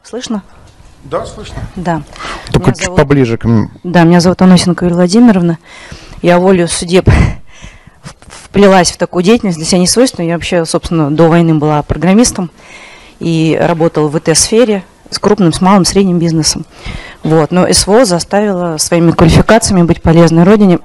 Слышно? Да, слышно. Да. Только чуть поближе к мне. Да, меня зовут Аносенко Юлия Владимировна. Я волею судеб вплелась в такую деятельность, для себя не свойственную. Я вообще, собственно, до войны была программистом и работала в ИТ-сфере с крупным, с малым, средним бизнесом. Вот. Но СВО заставило своими квалификациями быть полезной родине.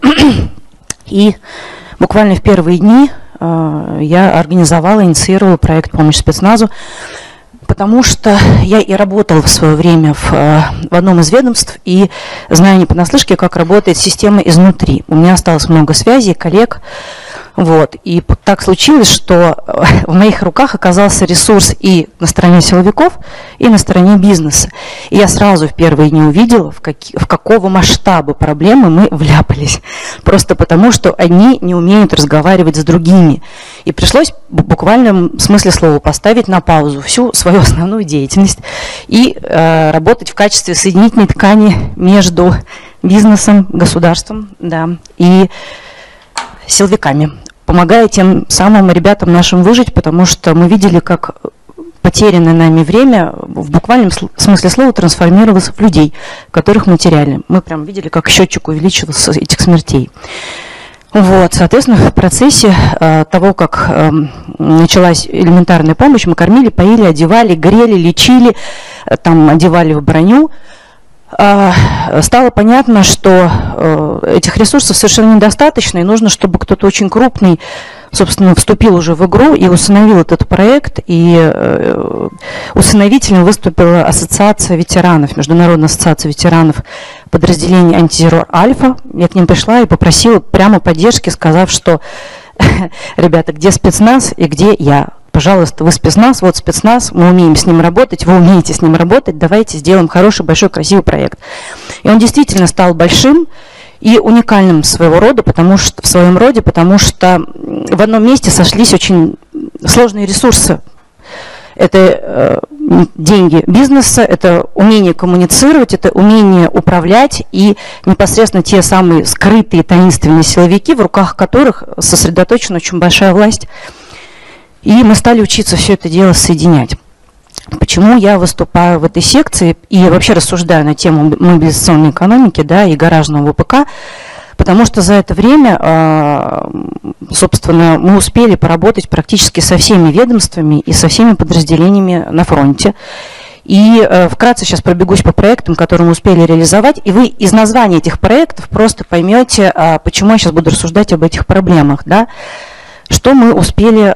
И буквально в первые дни я организовала, инициировала проект «Помощь спецназу», потому что я и работала в свое время в одном из ведомств и знаю не понаслышке, как работает система изнутри. У меня осталось много связей, коллег. Вот. И так случилось, что в моих руках оказался ресурс и на стороне силовиков, и на стороне бизнеса. И я сразу в первые дни увидела, в какого масштаба проблемы мы вляпались. Просто потому, что одни не умеют разговаривать с другими. И пришлось в буквальном смысле слова поставить на паузу всю свою основную деятельность и работать в качестве соединительной ткани между бизнесом, государством, да, и силовиками, помогая тем самым ребятам нашим выжить, потому что мы видели, как потерянное нами время в буквальном смысле слова трансформировалось в людей, которых мы теряли. Мы прям видели, как счетчик увеличивался этих смертей. Вот, соответственно, в процессе того, как началась элементарная помощь, мы кормили, поили, одевали, грели, лечили, там, одевали в броню. Стало понятно, что этих ресурсов совершенно недостаточно, и нужно, чтобы кто-то очень крупный, собственно, вступил уже в игру и усыновил этот проект. И усыновителем выступила ассоциация ветеранов, Международная ассоциация ветеранов подразделений «Антитеррор Альфа». Я к ним пришла и попросила прямо поддержки, сказав, что ребята, где спецназ и где я? Пожалуйста, вы спецназ, вот спецназ, мы умеем с ним работать, вы умеете с ним работать, давайте сделаем хороший, большой, красивый проект. И он действительно стал большим и уникальным своего рода, в своем роде, потому что в одном месте сошлись очень сложные ресурсы. Это деньги бизнеса, это умение коммуницировать, это умение управлять и непосредственно те самые скрытые таинственные силовики, в руках которых сосредоточена очень большая власть. И мы стали учиться все это дело соединять. Почему я выступаю в этой секции и вообще рассуждаю на тему мобилизационной экономики, да, и гаражного ВПК? Потому что за это время, собственно, мы успели поработать практически со всеми ведомствами и со всеми подразделениями на фронте. И вкратце сейчас пробегусь по проектам, которые мы успели реализовать, и вы из названия этих проектов просто поймете, почему я сейчас буду рассуждать об этих проблемах, да? Что мы успели,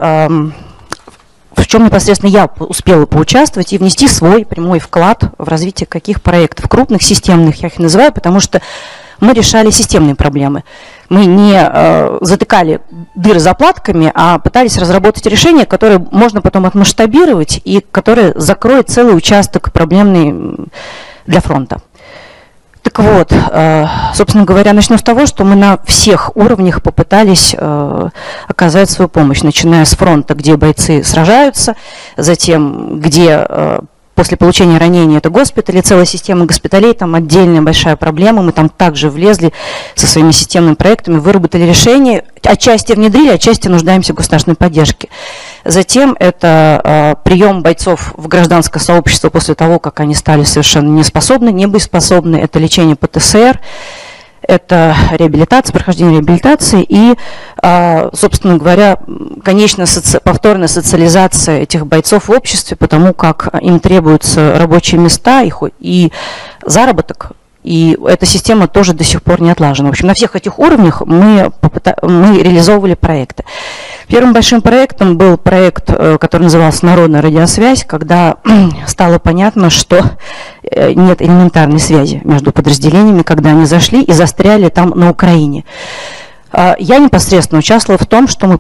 в чем непосредственно я успела поучаствовать и внести свой прямой вклад в развитие каких проектов, крупных, системных, я их называю, потому что мы решали системные проблемы. Мы не затыкали дыры заплатками, а пытались разработать решение, которое можно потом отмасштабировать и которое закроет целый участок проблемный для фронта. Так вот, собственно говоря, начну с того, что мы на всех уровнях попытались оказать свою помощь, начиная с фронта, где бойцы сражаются, затем, где после получения ранения это госпитали, целая система госпиталей, там отдельная большая проблема, мы там также влезли со своими системными проектами, выработали решение, отчасти внедрили, отчасти нуждаемся в государственной поддержке. Затем это прием бойцов в гражданское сообщество после того, как они стали совершенно неспособны, небоеспособны, это лечение ПТСР, это реабилитация, прохождение реабилитации и, собственно говоря, конечно, повторная социализация этих бойцов в обществе, потому как им требуются рабочие места и заработок. И эта система тоже до сих пор не отлажена. В общем, на всех этих уровнях мы реализовывали проекты. Первым большим проектом был проект, который назывался «Народная радиосвязь», когда стало понятно, что нет элементарной связи между подразделениями, когда они зашли и застряли там на Украине. Я непосредственно участвовала в том, что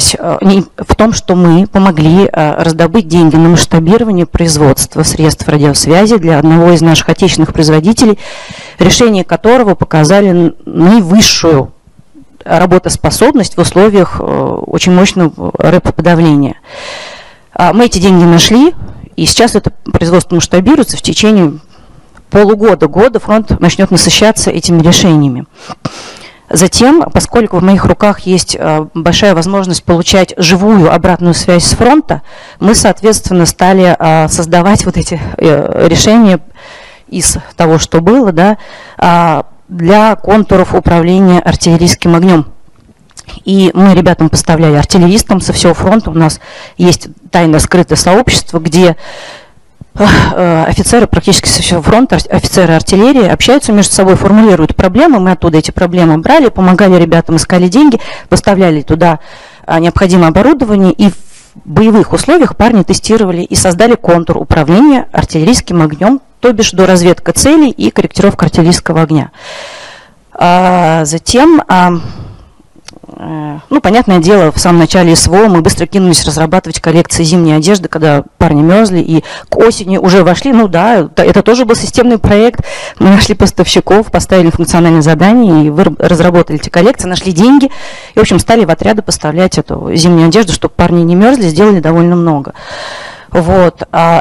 мы помогли раздобыть деньги на масштабирование производства средств радиосвязи для одного из наших отечественных производителей, решение которого показали наивысшую работоспособность в условиях очень мощного рэп-подавления. Мы эти деньги нашли, и сейчас это производство масштабируется. В течение года фронт начнет насыщаться этими решениями. Затем, поскольку в моих руках есть большая возможность получать живую обратную связь с фронта, мы, соответственно, стали создавать вот эти решения из того, что было, да, для контуров управления артиллерийским огнем. И мы ребятам поставляли, артиллеристам со всего фронта. У нас есть тайно скрытое сообщество, где офицеры практически со всего фронта, офицеры артиллерии общаются между собой, формулируют проблемы. Мы оттуда эти проблемы брали, помогали ребятам, искали деньги, поставляли туда необходимое оборудование. И в боевых условиях парни тестировали и создали контур управления артиллерийским огнем, то бишь доразведка целей и корректировка артиллерийского огня. Затем... Ну, понятное дело, в самом начале СВО мы быстро кинулись разрабатывать коллекции зимней одежды, когда парни мерзли, и к осени уже вошли. Ну да, это тоже был системный проект. Мы нашли поставщиков, поставили функциональные задания и разработали эти коллекции, нашли деньги и, в общем, стали в отряды поставлять эту зимнюю одежду, чтобы парни не мерзли, сделали довольно много. Вот.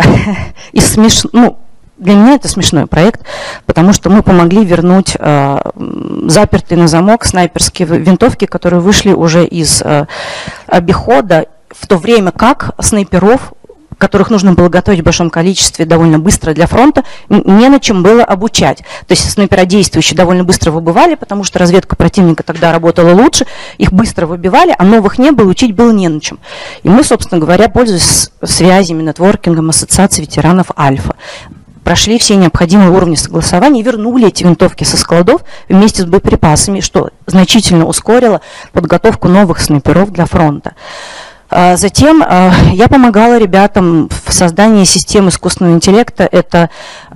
Для меня это смешной проект, потому что мы помогли вернуть запертые на замок снайперские винтовки, которые вышли уже из обихода, в то время как снайперов, которых нужно было готовить в большом количестве довольно быстро для фронта, не на чем было обучать. То есть снайпера действующие довольно быстро выбывали, потому что разведка противника тогда работала лучше, их быстро выбивали, а новых не было, учить было не на чем. И мы, собственно говоря, пользуясь связями, нетворкингом Ассоциации ветеранов Альфа, прошли все необходимые уровни согласования и вернули эти винтовки со складов вместе с боеприпасами, что значительно ускорило подготовку новых снайперов для фронта. Затем я помогала ребятам в создании систем искусственного интеллекта. Это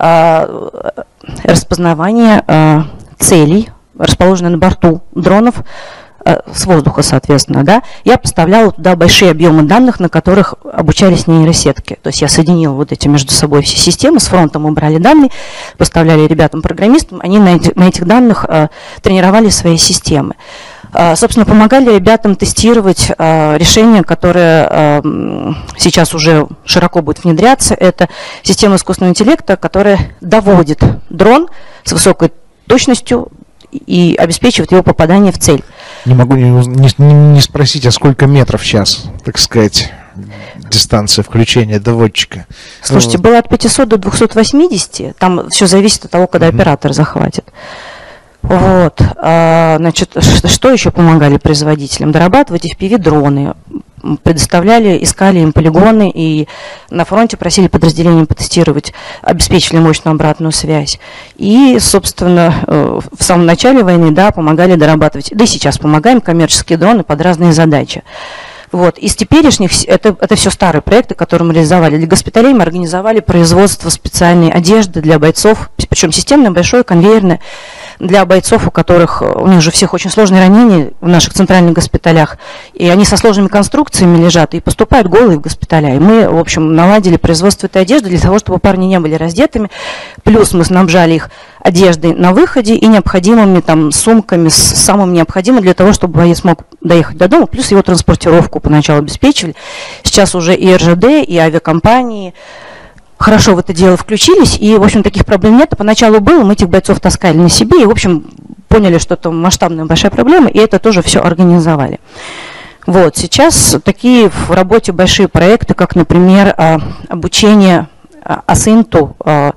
распознавание целей, расположенных на борту дронов, с воздуха, соответственно, да, я поставляла туда большие объемы данных, на которых обучались нейросетки. То есть я соединила вот эти между собой все системы, с фронта мы брали данные, поставляли ребятам-программистам, они на этих данных тренировали свои системы. Собственно, помогали ребятам тестировать решения, которые сейчас уже широко будут внедряться. Это система искусственного интеллекта, которая доводит дрон с высокой точностью и обеспечивает его попадание в цель. Не могу не спросить, а сколько метров в час, так сказать, дистанция включения доводчика? Слушайте, было от 500 до 280, там все зависит от того, когда оператор захватит. Вот, значит, что еще помогали производителям? Дорабатывать FPV-дроны, предоставляли, искали им полигоны и на фронте просили подразделения потестировать, обеспечили мощную обратную связь. И, собственно, в самом начале войны, да, помогали дорабатывать, да и сейчас помогаем, коммерческие дроны под разные задачи. Вот. Из теперешних, это все старые проекты, которые мы реализовали. Для госпиталей мы организовали производство специальной одежды для бойцов, причем системное, большое, конвейерное, для бойцов, у них же всех очень сложные ранения в наших центральных госпиталях, и они со сложными конструкциями лежат и поступают голые в госпиталя. И мы, в общем, наладили производство этой одежды для того, чтобы парни не были раздетыми. Плюс мы снабжали их одеждой на выходе и необходимыми там сумками с самым необходимым для того, чтобы боец мог доехать до дома. Плюс его транспортировку поначалу обеспечивали. Сейчас уже и РЖД, и авиакомпании хорошо в это дело включились, и, в общем, таких проблем нет. Поначалу было, мы этих бойцов таскали на себе, и, в общем, поняли, что это масштабная большая проблема, и это тоже все организовали. Вот, сейчас такие в работе большие проекты, как, например, обучение АСИНТу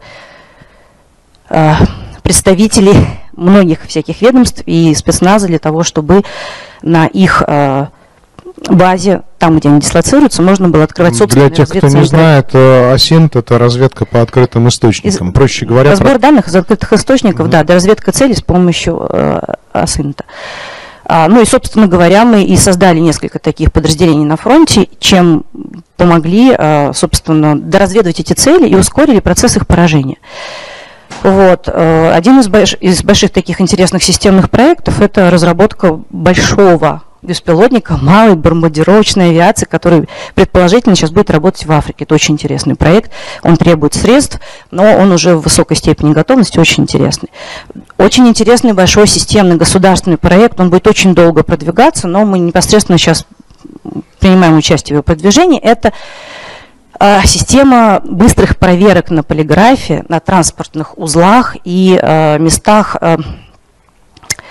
представителей многих всяких ведомств и спецназа для того, чтобы на их базе, там, где они дислоцируются, можно было открывать собственные разведцентры. Для тех, кто не знает, АСИНТ – это разведка по открытым источникам. Проще говоря… Сбор данных из открытых источников, да, разведка целей с помощью АСИНТа. Ну и, собственно говоря, мы и создали несколько таких подразделений на фронте, чем помогли, собственно, доразведывать эти цели и ускорили процесс их поражения. Вот. Один из больших таких интересных системных проектов – это разработка большого беспилотника малой бомбардировочной авиации, который предположительно сейчас будет работать в Африке. Это очень интересный проект. Он требует средств, но он уже в высокой степени готовности, очень интересный. Очень интересный большой системный государственный проект. Он будет очень долго продвигаться, но мы непосредственно сейчас принимаем участие в его продвижении. Это система быстрых проверок на полиграфе, на транспортных узлах и местах,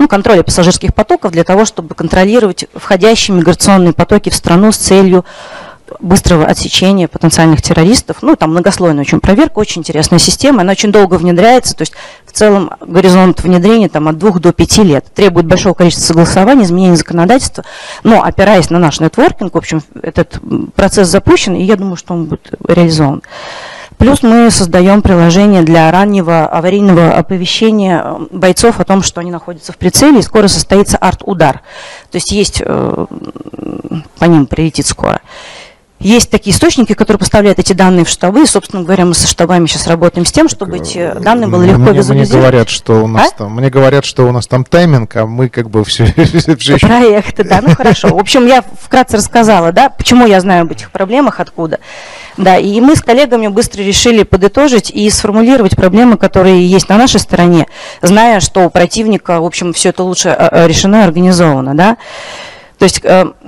контроля пассажирских потоков для того, чтобы контролировать входящие миграционные потоки в страну с целью быстрого отсечения потенциальных террористов. Там многослойная очень проверка, очень интересная система, она очень долго внедряется, то есть в целом горизонт внедрения от 2 до 5 лет. Требует большого количества согласований, изменений законодательства, но опираясь на наш нетворкинг, в общем, этот процесс запущен, и я думаю, что он будет реализован. Плюс мы создаем приложение для раннего аварийного оповещения бойцов о том, что они находятся в прицеле, и скоро состоится арт-удар. То есть по ним прилетит скоро. Есть такие источники, которые поставляют эти данные в штабы, и, собственно говоря, мы со штабами сейчас работаем с тем, чтобы эти данные было легко визуализировать. Мне говорят, что у нас там тайминг, а мы все проекты, да, хорошо. В общем, я вкратце рассказала, да, почему я знаю об этих проблемах, откуда. Да, и мы с коллегами быстро решили подытожить и сформулировать проблемы, которые есть на нашей стороне, зная, что у противника, в общем, все это лучше решено и организовано, да. То есть...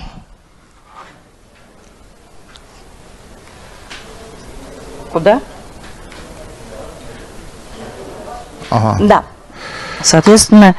Куда? Ага. Да. Соответственно,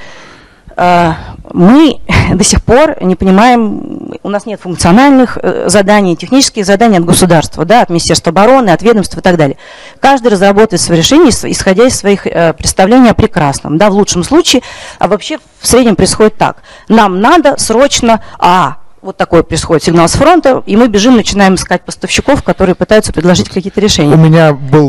мы до сих пор не понимаем, у нас нет функциональных заданий, технических заданий от государства, да, от Министерства обороны, от ведомств и так далее. Каждый разработает свои решения, исходя из своих представлений о прекрасном, да, в лучшем случае, а вообще в среднем происходит так. Нам надо срочно вот такой происходит сигнал с фронта, и мы бежим, начинаем искать поставщиков, которые пытаются предложить какие-то решения. У меня был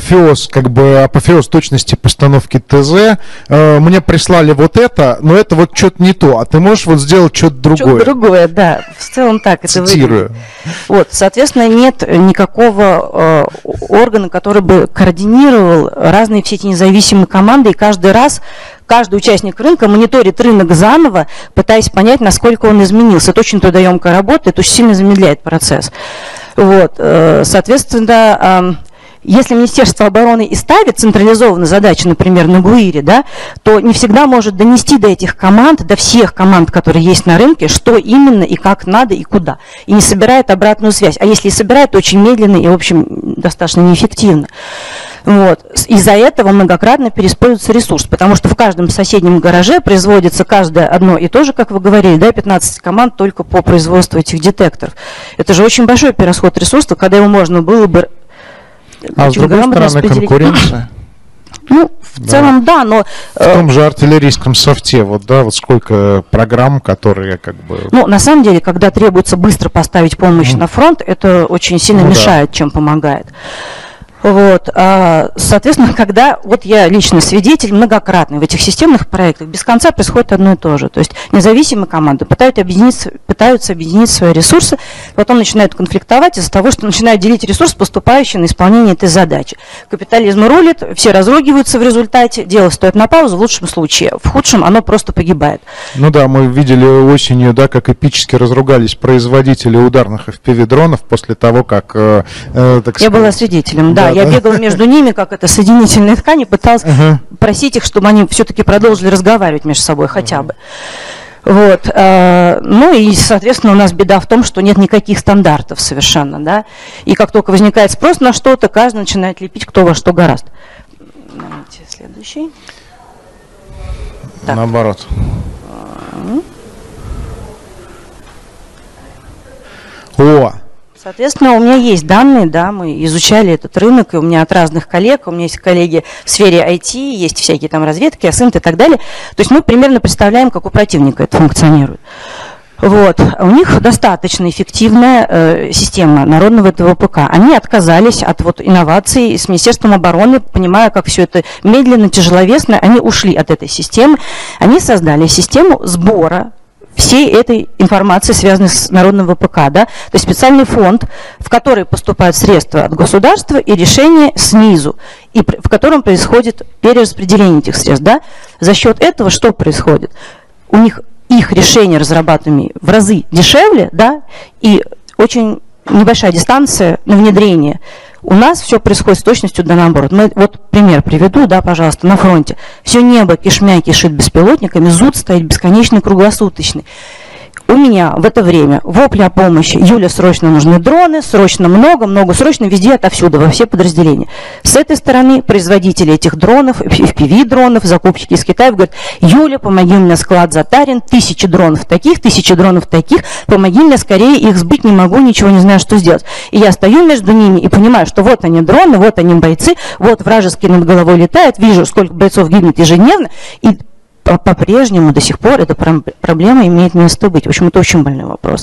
апофеоз точности постановки ТЗ. Мне прислали вот это, но это вот что-то не то. А ты можешь сделать что-то другое? Что-то другое, да. В целом так это выглядит. Вот, соответственно, нет никакого органа, который бы координировал разные все эти независимые команды, и каждый участник рынка мониторит рынок заново, пытаясь понять, насколько он изменился. Это очень трудоемкая работа, это очень сильно замедляет процесс. Вот. Соответственно, если Министерство обороны и ставит централизованные задачи, например, на ГУИРе, да, то не всегда может донести до этих команд, до всех команд, которые есть на рынке, что именно и как надо и куда. И не собирает обратную связь. А если и собирает, то очень медленно и, в общем, достаточно неэффективно. Вот. Из-за этого многократно переиспользуется ресурс, потому что в каждом соседнем гараже производится каждое одно и то же, как вы говорили, да, 15 команд только по производству этих детекторов. Это же очень большой перерасход ресурсов, когда его можно было бы... А с другой стороны, конкуренция? В целом, да, но... В том же артиллерийском софте, вот сколько программ, которые на самом деле, когда требуется быстро поставить помощь на фронт, это очень сильно мешает, чем помогает. Вот, соответственно, когда, я лично свидетель многократный в этих системных проектах, без конца происходит одно и то же. То есть независимые команды пытаются объединить свои ресурсы, потом начинают конфликтовать из-за того, что начинают делить ресурс, поступающий на исполнение этой задачи. Капитализм рулит, все разругиваются в результате, дело стоит на паузу в лучшем случае, в худшем оно просто погибает. Мы видели осенью, как эпически разругались производители ударных FPV-дронов после того, как... Я была свидетелем, да. Я бегала между ними, как это соединительные ткани, пыталась просить их, чтобы они все-таки продолжили разговаривать между собой хотя бы. Вот. И, соответственно, у нас беда в том, что нет никаких стандартов совершенно, да. И как только возникает спрос на что-то, каждый начинает лепить кто во что гораст. Давайте следующий. Наоборот. Соответственно, у меня есть данные, да, мы изучали этот рынок, и у меня от разных коллег, у меня есть коллеги в сфере IT, есть всякие там разведки, АСИНТ и так далее. То есть мы примерно представляем, как у противника это функционирует. Вот. У них достаточно эффективная система народного ТВПК. Они отказались от инноваций с Министерством обороны, понимая, как все это медленно, тяжеловесно, они ушли от этой системы. Они создали систему сбора всей этой информации, связанной с народным ВПК, да, то есть специальный фонд, в который поступают средства от государства и решения снизу, и в котором происходит перераспределение этих средств, да. За счет этого что происходит? У них их решения разрабатываемые в разы дешевле, да, и очень небольшая дистанция на внедрение. У нас все происходит с точностью да наоборот. Пример приведу, да, пожалуйста, на фронте. Все небо кишмя кишит беспилотниками, зуд стоит бесконечный, круглосуточный. У меня в это время вопли о помощи. Юля, срочно нужны дроны, срочно много, срочно везде, отовсюду, во все подразделения. С этой стороны производители этих дронов, FPV-дронов, закупщики из Китая говорят: Юля, помоги мне, склад затарен, 1000 дронов таких, 1000 дронов таких, помоги мне скорее, их сбыть не могу, ничего не знаю, что сделать. И я стою между ними и понимаю, что вот они дроны, вот они бойцы, вот вражеские над головой летают, вижу, сколько бойцов гибнет ежедневно, и по-прежнему до сих пор эта проблема имеет место быть. В общем, это очень больной вопрос.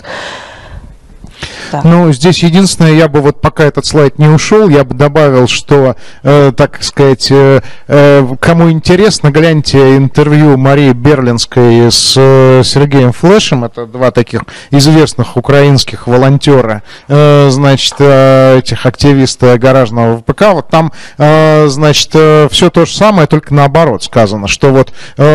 Да. Ну, здесь единственное, я бы вот пока этот слайд не ушел, я бы добавил, что, так сказать, кому интересно, гляньте интервью Марии Берлинской с Сергеем Флешем, это два таких известных украинских волонтера, значит, этих активистов гаражного ВПК, вот там, значит, все то же самое, только наоборот сказано, что вот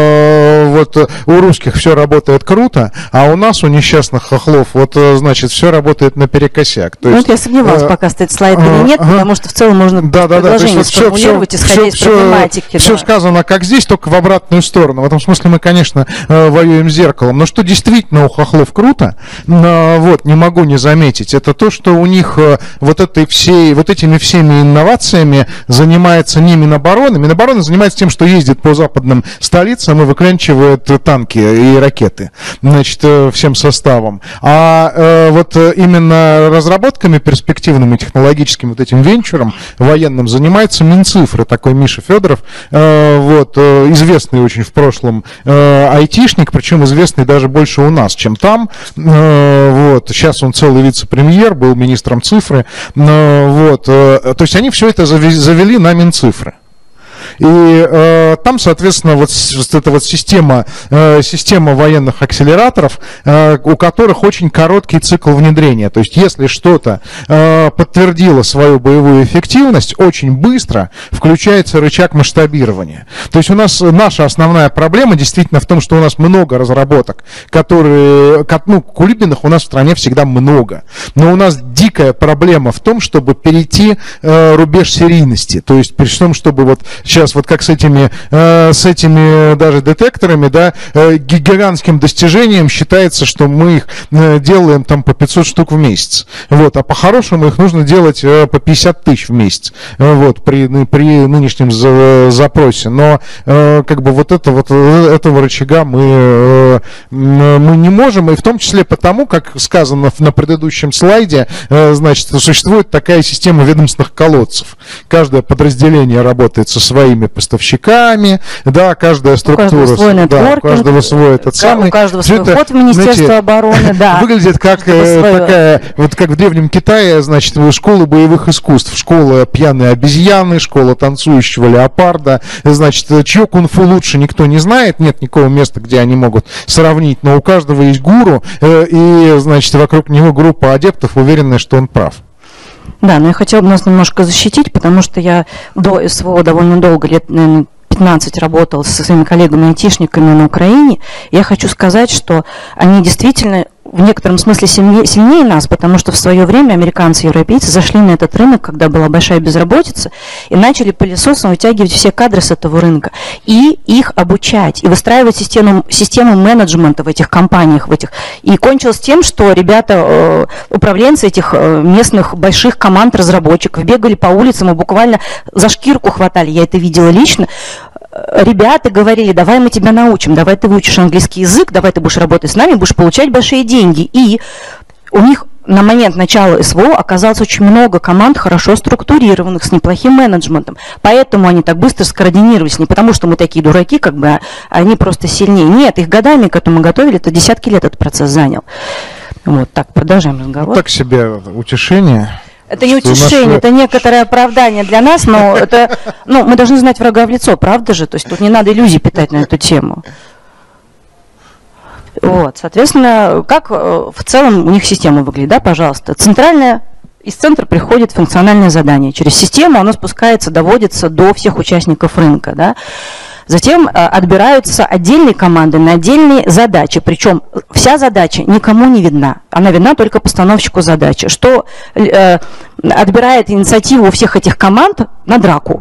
у русских все работает круто, а у нас, у несчастных хохлов, вот, значит, все работает наперекосяк. Ну, вот я сомневалась, пока стоит слайд или нет, потому что в целом можно предложение сформулировать, исходя из проблематики. Все сказано как здесь, только в обратную сторону. В этом смысле мы, конечно, воюем с зеркалом. Но что действительно у хохлов круто, вот, не могу не заметить, это то, что у них вот этими всеми инновациями занимается не Минобороны. Минобороны занимается тем, что ездит по западным столицам и выклянчивает танки и ракеты, значит, всем составом. А вот именно разработками перспективными, технологическим вот этим венчуром военным занимается Минцифры, такой Миша Федоров, вот, известный очень в прошлом айтишник, причем известный даже больше у нас, чем там, вот, сейчас он целый вице-премьер, был министром цифры, вот, то есть они все это завели на Минцифры. И там, соответственно, вот эта вот система военных акселераторов, у которых очень короткий цикл внедрения. То есть, если что-то подтвердило свою боевую эффективность, очень быстро включается рычаг масштабирования. То есть, у нас наша основная проблема действительно в том, что у нас много разработок, которые, ну, кулибиных у нас в стране всегда много. Но у нас дикая проблема в том, чтобы перейти рубеж серийности. То есть, при том, чтобы вот сейчас вот как с этими даже детекторами, да, гигантским достижением считается, что мы их делаем там по 500 штук в месяц. Вот, а по-хорошему их нужно делать по 50 тысяч в месяц. Вот, при нынешнем запросе. Но как бы вот этого рычага мы не можем, и в том числе потому, как сказано на предыдущем слайде, значит, существует такая система ведомственных колодцев. Каждое подразделение работает со своими поставщиками, да, каждая структура, у каждого свой нетворкинг, у каждого свой этот самый, у каждого свой ход в Министерство обороны, да. Выглядит как такая, вот как в Древнем Китае, значит, школа боевых искусств, школа пьяной обезьяны, школа танцующего леопарда, значит, чье кунг-фу лучше, никто не знает, нет никакого места, где они могут сравнить, но у каждого есть гуру, и, значит, вокруг него группа адептов, уверенная, что он прав. Да, но я хотела бы нас немножко защитить, потому что я до СВО довольно долго, лет, наверное, 15 работала со своими коллегами-айтишниками на Украине. Я хочу сказать, что они действительно в некотором смысле сильнее нас, потому что в свое время американцы и европейцы зашли на этот рынок, когда была большая безработица, и начали пылесосом вытягивать все кадры с этого рынка, и их обучать, и выстраивать систему менеджмента в этих компаниях, И кончилось тем, что ребята, управленцы этих местных больших команд разработчиков бегали по улицам и буквально за шкирку хватали, я это видела лично. Ребята говорили: давай мы тебя научим, давай ты выучишь английский язык, давай ты будешь работать с нами, будешь получать большие деньги. И у них на момент начала СВО оказалось очень много команд, хорошо структурированных, с неплохим менеджментом. Поэтому они так быстро скоординировались. Не потому, что мы такие дураки, как бы, а они просто сильнее. Нет, их годами к этому готовили, это десятки лет этот процесс занял. Вот так, продолжаем разговор. Так себе утешение. Это не утешение, это некоторое оправдание для нас, но это, мы должны знать врага в лицо, правда же? То есть тут не надо иллюзий питать на эту тему. Вот, соответственно, как в целом у них система выглядит, да, пожалуйста. Из центра приходит функциональное задание. Через систему оно спускается, доводится до всех участников рынка, да. Затем отбираются отдельные команды на отдельные задачи. Причем вся задача никому не видна. Она видна только постановщику задачи. Что отбирает инициативу у всех этих команд на драку.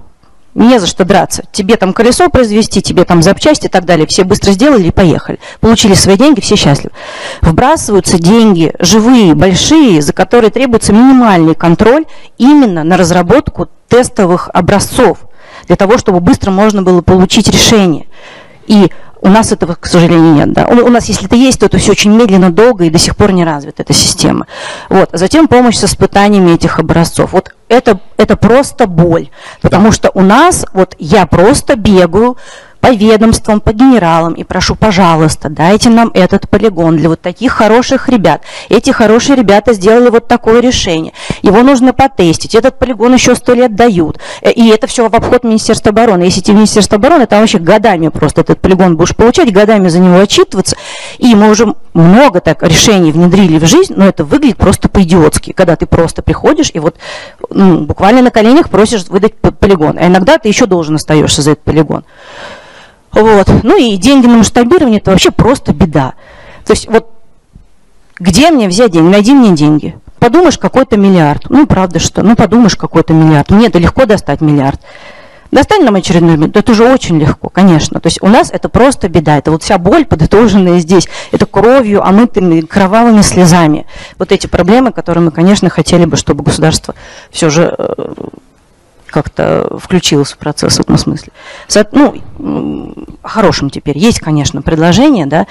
Не за что драться. Тебе там колесо произвести, тебе там запчасти и так далее. Все быстро сделали и поехали. Получили свои деньги, все счастливы. Вбрасываются деньги живые, большие, за которые требуется минимальный контроль именно на разработку тестовых образцов, для того, чтобы быстро можно было получить решение. И у нас этого, к сожалению, нет. Да? У нас, если это есть, то это все очень медленно, долго и до сих пор не развита эта система. Вот. Затем помощь с испытаниями этих образцов. Вот это просто боль. Потому что у нас, вот я просто бегаю по ведомствам, по генералам и прошу, пожалуйста, дайте нам этот полигон для вот таких хороших ребят. Эти хорошие ребята сделали вот такое решение. Его нужно потестить. Этот полигон еще 100 лет дают. И это все в обход Министерства обороны. Если идти в Министерство обороны, там вообще годами просто этот полигон будешь получать, годами за него отчитываться. И мы уже много так решений внедрили в жизнь, но это выглядит просто по-идиотски, когда ты просто приходишь и вот буквально на коленях просишь выдать полигон. А иногда ты еще должен остаешься за этот полигон. Вот. Ну и деньги на масштабирование – это вообще просто беда. То есть вот где мне взять деньги? Найди мне деньги. Подумаешь, какой-то миллиард. Ну, правда, что? Ну, подумаешь, какой-то миллиард. Мне это легко достать миллиард. Достань нам очередной миллиард. Это уже очень легко, конечно. То есть у нас это просто беда. Это вот вся боль, подытоженная здесь. Это кровью, омытыми кровавыми слезами. Вот эти проблемы, которые мы, конечно, хотели бы, чтобы государство все же как-то включилось в процесс в этом смысле. Ну, хорошим теперь. Есть, конечно, предложение, да,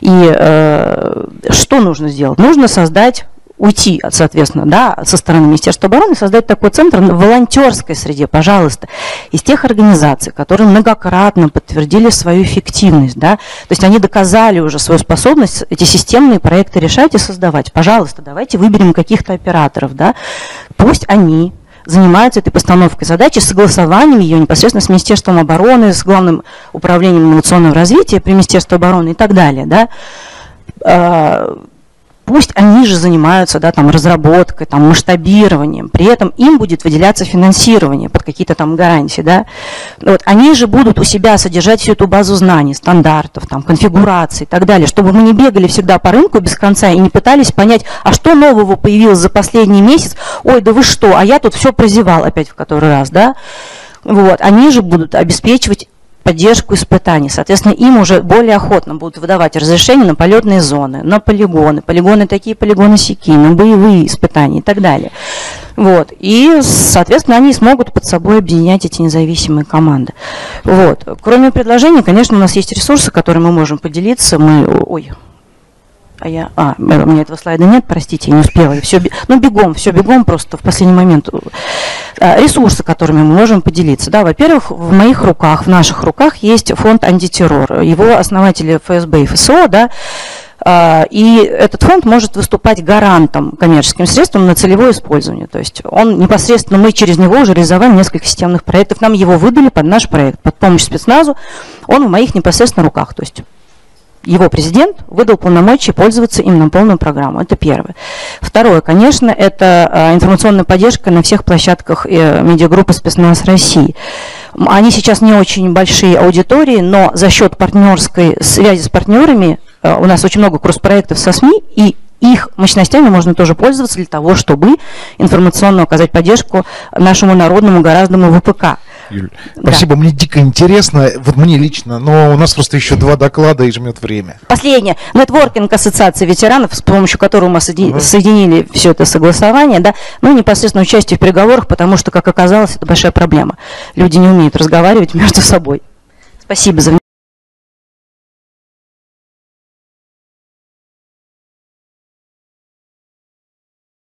и что нужно сделать? Нужно создать, уйти, соответственно, да, со стороны Министерства обороны, создать такой центр в волонтерской среде, пожалуйста, из тех организаций, которые многократно подтвердили свою эффективность, да, то есть они доказали уже свою способность эти системные проекты решать и создавать. Пожалуйста, давайте выберем каких-то операторов, да, пусть они занимаются этой постановкой задачи, согласованием ее непосредственно с Министерством обороны, с Главным управлением инновационного развития при Министерстве обороны и так далее. Да. Пусть они же занимаются, да, там, разработкой, там, масштабированием, при этом им будет выделяться финансирование под какие-то там гарантии. Да. Вот, они же будут у себя содержать всю эту базу знаний, стандартов, там, конфигураций и так далее, чтобы мы не бегали всегда по рынку без конца и не пытались понять, а что нового появилось за последний месяц, ой, да вы что, а я тут все прозевал опять в который раз. Да. Вот, они же будут обеспечивать поддержку испытаний. Соответственно, им уже более охотно будут выдавать разрешения на полетные зоны, на полигоны. Полигоны такие, полигоны сякие, на боевые испытания и так далее. Вот. И, соответственно, они смогут под собой объединять эти независимые команды. Вот. Кроме предложений, конечно, у нас есть ресурсы, которыми мы можем поделиться. У меня этого слайда нет, простите, я не успела. Все бегом просто в последний момент. Ресурсы, которыми мы можем поделиться. Да, во-первых, в моих руках, в наших руках есть фонд антитеррор. Его основатели ФСБ и ФСО, да, и этот фонд может выступать гарантом коммерческим средством на целевое использование. То есть он непосредственно, мы через него уже реализовали несколько системных проектов. Нам его выдали под наш проект, под помощь спецназу. Он в моих непосредственно руках. То есть его президент выдал полномочия пользоваться им на полную программу. Это первое. Второе, конечно, это информационная поддержка на всех площадках медиагруппы «Спецназ России». Они сейчас не очень большие аудитории, но за счет партнерской связи с партнерами у нас очень много кросс-проектов со СМИ, и их мощностями можно тоже пользоваться для того, чтобы информационно оказать поддержку нашему народному гораздому ВПК. Юль, спасибо, да. Мне дико интересно, вот мне лично, но у нас просто еще 2 доклада и жмет время. Последнее. Нетворкинг ассоциации ветеранов, с помощью которого мы соединили все это согласование, да, ну и непосредственно участие в переговорах, потому что, как оказалось, это большая проблема. Люди не умеют разговаривать между собой. Спасибо за внимание.